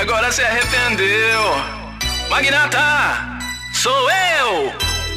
agora se arrependeu. Magnata, sou eu.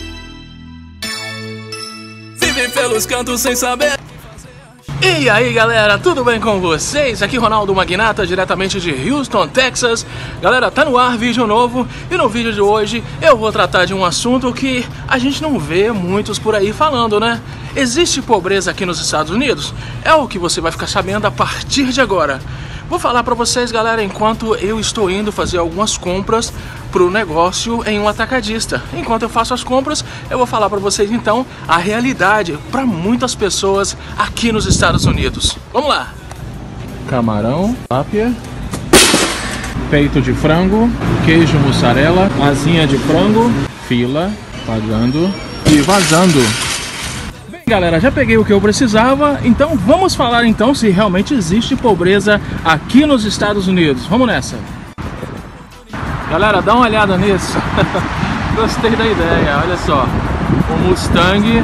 Vivem pelos cantos sem saber. E aí galera, tudo bem com vocês? Aqui Ronaldo Magnata, diretamente de Houston, Texas. Galera, tá no ar vídeo novo. E no vídeo de hoje eu vou tratar de um assunto que a gente não vê muitos por aí falando, né? Existe pobreza aqui nos Estados Unidos? É o que você vai ficar sabendo a partir de agora. Vou falar pra vocês, galera, enquanto eu estou indo fazer algumas compras pro negócio em um atacadista. Enquanto eu faço as compras, eu vou falar pra vocês então a realidade pra muitas pessoas aqui nos Estados Unidos. Vamos lá! Camarão, lápia, peito de frango, queijo mussarela, asinha de frango, fila, pagando e vazando. Galera, já peguei o que eu precisava, então vamos falar então se realmente existe pobreza aqui nos Estados Unidos. Vamos nessa! Galera, dá uma olhada nisso. Gostei da ideia, olha só. O Mustang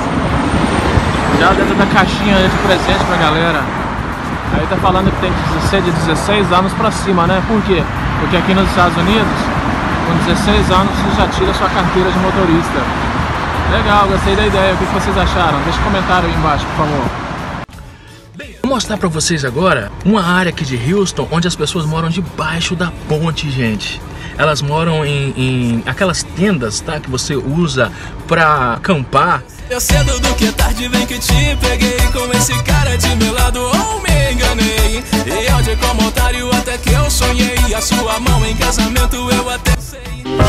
já dentro da caixinha de presente pra galera. Aí tá falando que tem que ser de 16 anos pra cima, né? Por quê? Porque aqui nos Estados Unidos, com 16 anos você já tira sua carteira de motorista. Legal, gostei da ideia. O que vocês acharam? Deixa um comentário aí embaixo, por favor. Vou mostrar pra vocês agora uma área aqui de Houston onde as pessoas moram debaixo da ponte, gente. Elas moram em aquelas tendas, tá? Que você usa pra acampar. Eu cedo do que tarde, vem que te peguei. Com esse cara de meu lado, ou me enganei. E onde como otário até que eu sonhei. A sua mão em casamento eu até sei.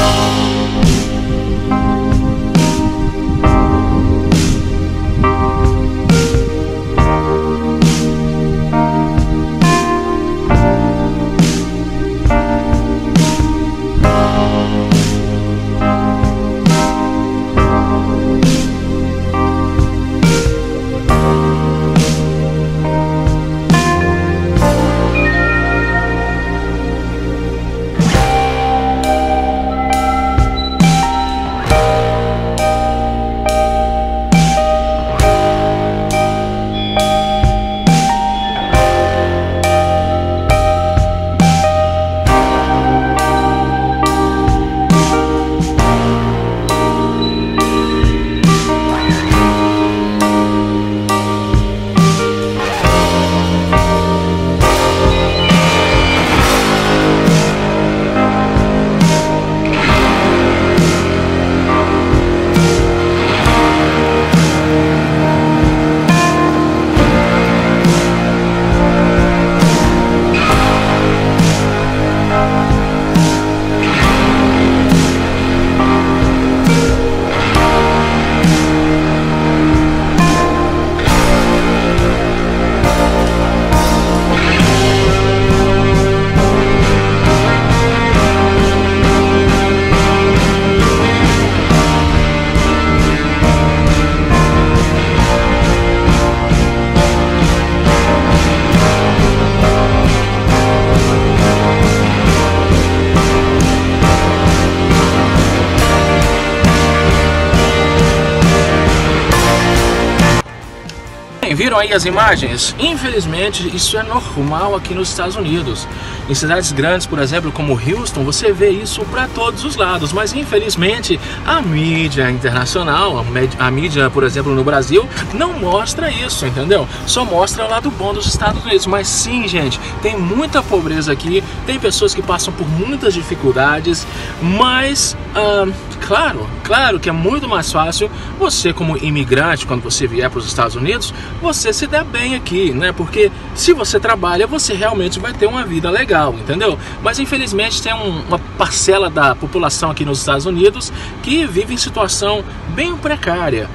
Viram aí as imagens? Infelizmente isso é normal aqui nos Estados Unidos. Em cidades grandes, por exemplo, como Houston, você vê isso para todos os lados. Mas infelizmente a mídia internacional, a mídia, por exemplo, no Brasil, não mostra isso, entendeu? Só mostra o lado bom dos Estados Unidos. Mas sim, gente, tem muita pobreza aqui, tem pessoas que passam por muitas dificuldades, mas claro que é muito mais fácil você, como imigrante, quando você vier para os Estados Unidos, você se der bem aqui, né? Porque se você trabalha, você realmente vai ter uma vida legal, entendeu? Mas infelizmente tem uma parcela da população aqui nos Estados Unidos que vive em situação bem precária.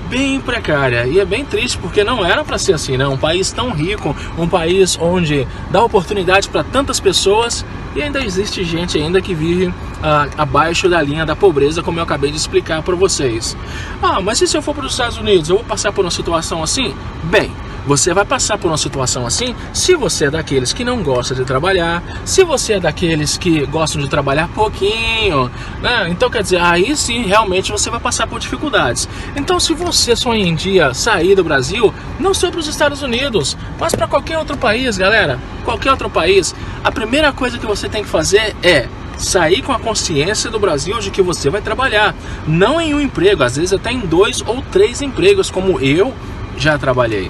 E é bem triste porque não era para ser assim, né? Um país tão rico, um país onde dá oportunidade para tantas pessoas e ainda existe gente ainda que vive abaixo da linha da pobreza, como eu acabei de explicar para vocês. Mas e se eu for para os Estados Unidos, eu vou passar por uma situação assim? Bem, Você vai passar por uma situação assim se você é daqueles que não gosta de trabalhar, se você é daqueles que gostam de trabalhar pouquinho, né? Então quer dizer, aí sim realmente você vai passar por dificuldades. Então se você sonha em dia sair do Brasil, não só para os Estados Unidos, mas para qualquer outro país, galera, qualquer outro país, a primeira coisa que você tem que fazer é sair com a consciência do Brasil de que você vai trabalhar, não em um emprego, às vezes até em 2 ou 3 empregos, como eu já trabalhei.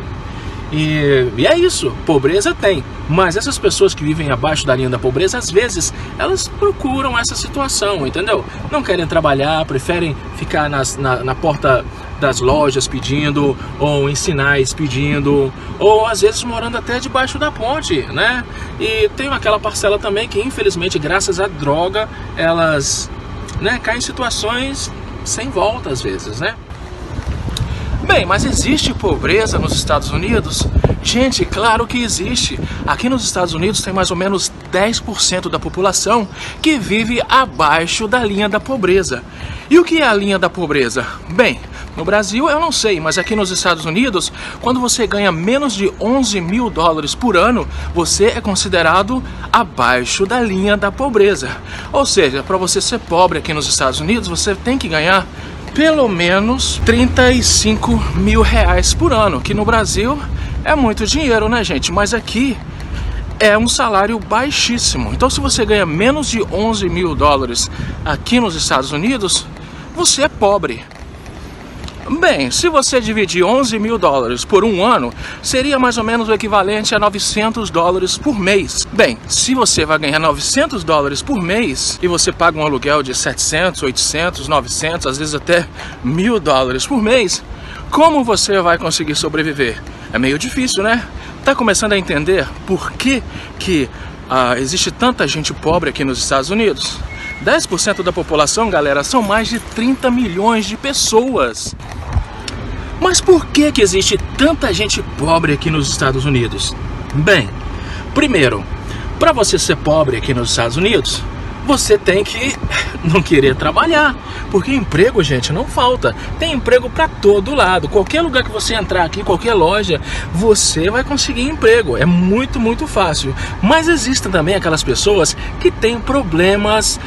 E é isso, pobreza tem, mas essas pessoas que vivem abaixo da linha da pobreza, às vezes, elas procuram essa situação, entendeu? Não querem trabalhar, preferem ficar na porta das lojas pedindo, ou em sinais pedindo, ou às vezes morando até debaixo da ponte, né? E tem aquela parcela também que, infelizmente, graças à droga, elas, né, caem em situações sem volta às vezes, né? Bem, mas existe pobreza nos Estados Unidos? Gente, claro que existe. Aqui nos Estados Unidos tem mais ou menos 10% da população que vive abaixo da linha da pobreza. E o que é a linha da pobreza? Bem, no Brasil eu não sei, mas aqui nos Estados Unidos, quando você ganha menos de 11 mil dólares por ano, você é considerado abaixo da linha da pobreza. Ou seja, para você ser pobre aqui nos Estados Unidos, você tem que ganhar pelo menos 35 mil reais por ano, que no Brasil é muito dinheiro, né, gente? Mas aqui é um salário baixíssimo. Então, se você ganha menos de 11 mil dólares aqui nos Estados Unidos, você é pobre. Bem, se você dividir 11 mil dólares por um ano, seria mais ou menos o equivalente a 900 dólares por mês. Bem, se você vai ganhar 900 dólares por mês e você paga um aluguel de 700, 800, 900, às vezes até 1.000 dólares por mês, como você vai conseguir sobreviver? É meio difícil, né? Tá começando a entender por que existe tanta gente pobre aqui nos Estados Unidos? 10% da população, galera, são mais de 30 milhões de pessoas. Mas por que existe tanta gente pobre aqui nos Estados Unidos? Bem, primeiro, para você ser pobre aqui nos Estados Unidos, você tem que não querer trabalhar, porque emprego, gente, não falta. Tem emprego para todo lado. Qualquer lugar que você entrar aqui, qualquer loja, você vai conseguir emprego. É muito, muito fácil. Mas existem também aquelas pessoas que têm problemas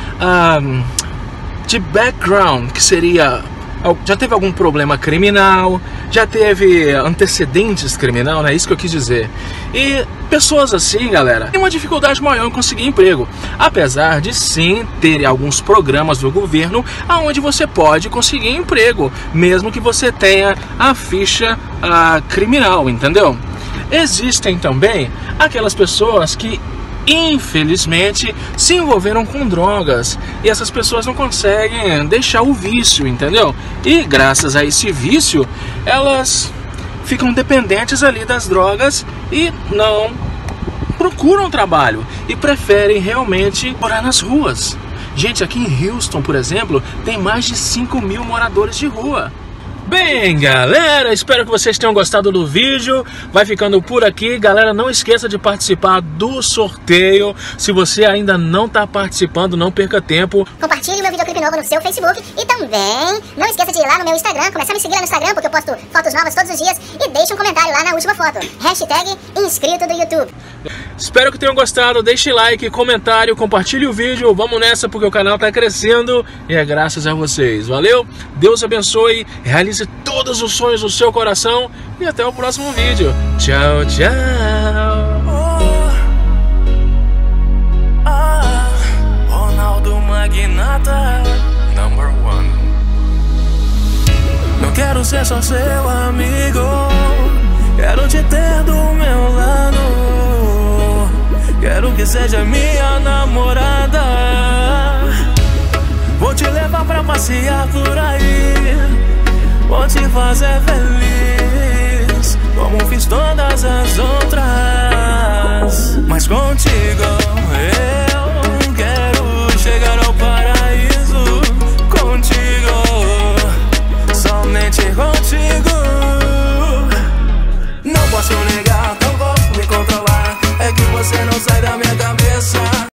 de background, que seria... já teve algum problema criminal, já teve antecedentes criminal, né? Isso que eu quis dizer. E pessoas assim, galera, têm uma dificuldade maior em conseguir emprego. Apesar de sim ter alguns programas do governo onde você pode conseguir emprego, mesmo que você tenha a ficha criminal, entendeu? Existem também aquelas pessoas que infelizmente se envolveram com drogas e essas pessoas não conseguem deixar o vício, entendeu? E graças a esse vício elas ficam dependentes ali das drogas e não procuram trabalho e preferem realmente morar nas ruas. Gente, aqui em Houston, por exemplo, tem mais de 5 mil moradores de rua. Bem, galera, espero que vocês tenham gostado do vídeo. Vai ficando por aqui. Galera, não esqueça de participar do sorteio. Se você ainda não está participando, não perca tempo. Compartilhe meu videoclipe novo no seu Facebook. E também não esqueça de ir lá no meu Instagram. Começar a me seguir lá no Instagram, porque eu posto fotos novas todos os dias. E deixe um comentário lá na última foto. Hashtag inscrito do YouTube. Espero que tenham gostado. Deixe like, comentário, compartilhe o vídeo. Vamos nessa, porque o canal está crescendo. E é graças a vocês. Valeu? Deus abençoe. Realize todos os sonhos do seu coração e até o próximo vídeo. Tchau, tchau. Ronaldo Magnata #1. Não quero ser só seu amigo, quero te ter do meu lado. Quero que seja minha namorada. Vou te levar pra passear por aí, vou te fazer feliz, como fiz todas as outras. Mas com